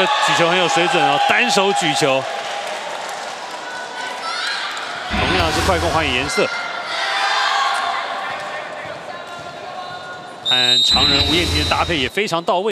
个举球很有水准哦，单手举球，同样是快攻还原颜色。和常人吴彦廷的搭配也非常到位。